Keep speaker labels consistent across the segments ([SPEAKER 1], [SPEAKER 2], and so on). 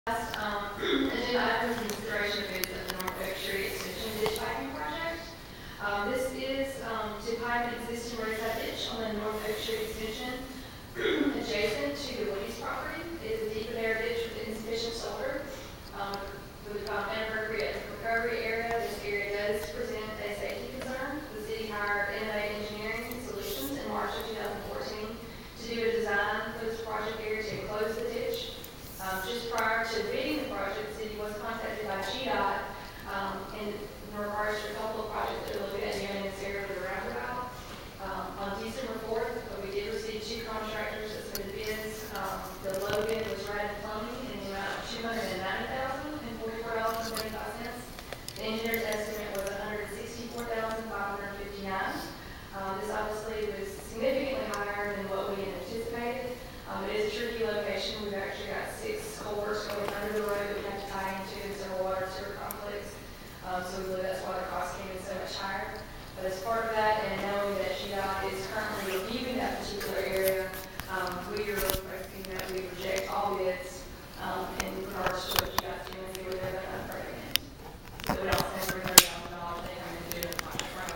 [SPEAKER 1] Agenda item consideration of bids of the North Oak Street Extension Ditch Piping Project. This is to pipe an existing roadside ditch on the North Oak Street Extension adjacent to the Woody's property. It is a deep and narrow ditch with insufficient shoulder. With inappropriate recovery area, this area does present a safety concern. The city hired NA Engineering Solutions in March of 2014 to do a design for this project area to enclose the ditch. Just prior to bidding the project, the city was contacted by GDOT in regards to a couple of projects that are looking at doing in this area for the roundabout. On December 4th, we did receive two contractors that submitted bids. The low bid was Radden Plumbing in the amount of $290,044.75. The engineer's estimate was $164,559. This obviously was significantly higher than what we had anticipated. It is a tricky location. We've actually got 6 culverts going under the road that we have to tie into several water and sewer conflicts. So we believe that's why the cost came in so much higher. But as part of that, and knowing that GDOT is currently reviewing that particular area, we are requesting that we reject all bids in regards to what GDOT's doing and see where they're going to recommend. So we don't spend $300,000 they come and do it on the front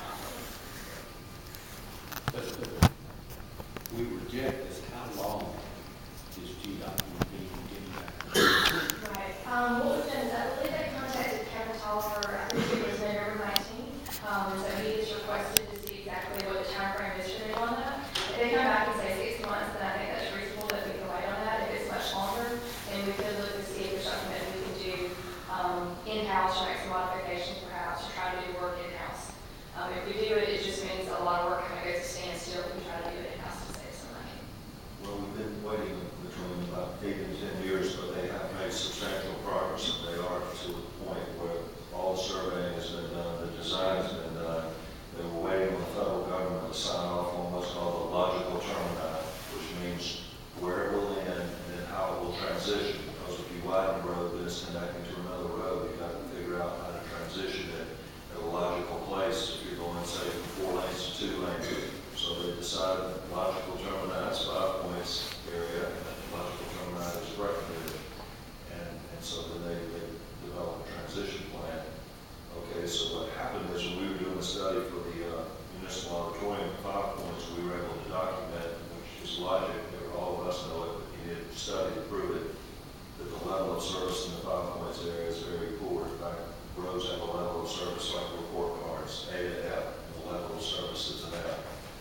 [SPEAKER 1] of
[SPEAKER 2] We reject this. How long is GDOT going to be getting back?
[SPEAKER 1] Right. What we've done is I believe they contacted Kevin Tolliver, I think it was November 19th. And so he just requested to see exactly what the time frame is for them on that. If they come back and say 6 months, then I think that's reasonable that we can wait on that. If it's much longer, then we could look to see if there's something that we can do in-house or make some modifications perhaps to try to do work in-house. If we do it, it just means a lot of work kind of goes to standstill if we try to do it in-house to save some money.
[SPEAKER 3] Well, we've been waiting between about 8 and 10 years, but they have made substantial progress, and they are to the point where all the surveying has been done, the design has been done. They were waiting on the federal government to sign off on what's called the logical terminal, which means where it will end and then how it will transition. Because if you widen the road, then it's connecting to another road. You've got to figure out how to transition it at a logical place if you're going, say, from 4 lanes to 2 lanes. So they decided that logical terminal is 5 points area, and that logical terminal is recommended. And so then they developed a transition plan. Okay, so what happened is when we were doing a study for the municipal auditorium at 5 points, we were able to document, which is logic, all of us know it, but you need to study to prove it, that the level of service in the 5 points area is very poor. In fact, roads have a level of service like report cards, A to F, and the level of service is an F.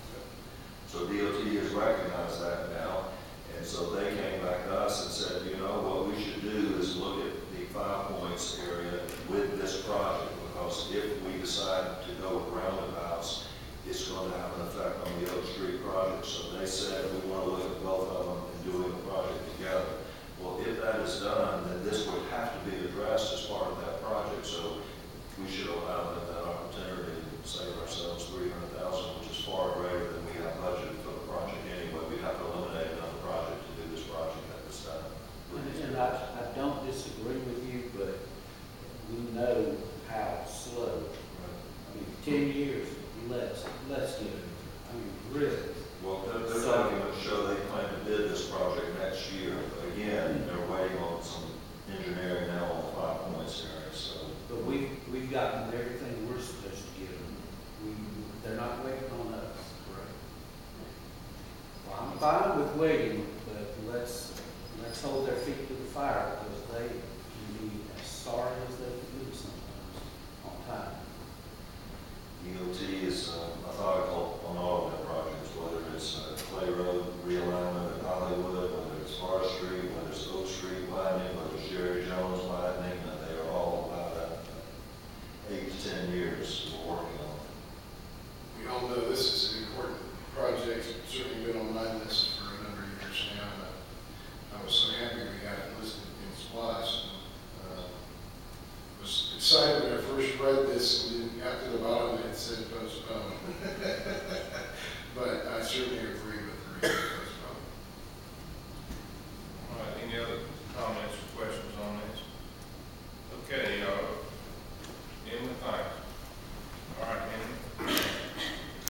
[SPEAKER 3] So DOT has recognized that now, and so they came back to us and said, you know, what we should do is look at the 5 points area with this project, because if we decide to go with roundabouts, it's going to have an effect on the Oak Street project. So they said we want to look at both of them and doing the project together. Well, if that is done, then this would have to be addressed as part of that project. So we should allow them that opportunity to save ourselves $300,000, which is far greater than we have budgeted for the project anyway. We'd have to eliminate another project to do this project at this time.
[SPEAKER 2] And I don't disagree with you, but we know how slow.
[SPEAKER 3] Right.
[SPEAKER 2] I mean, 10 years, let's get it. I mean, really.
[SPEAKER 3] Well, their documents show they plan to bid this project next year. Again, they're waiting on some engineering now on the 5 points area. So,
[SPEAKER 2] But we've gotten everything we're supposed to get them. They're not waiting on us.
[SPEAKER 3] correct.
[SPEAKER 2] Well, I'm fine with waiting, but let's hold their feet to the fire, because they can be as sorry as they can be sometimes on time.
[SPEAKER 3] DOT is methodical on all of their projects, whether it's Clay Road realignment at Hollywood, whether it's Forest Street, whether it's Oak Street widening, whether it's Jerry Jones widening, and they are all about 8 to 10 years we're working on.
[SPEAKER 4] We all know this is an important project. It's certainly been on my list for a number of years now. And I was so happy we got it listed in SPLOST. Was excited when I first read this and then got to the bottom and it said postpone. But I certainly agree with the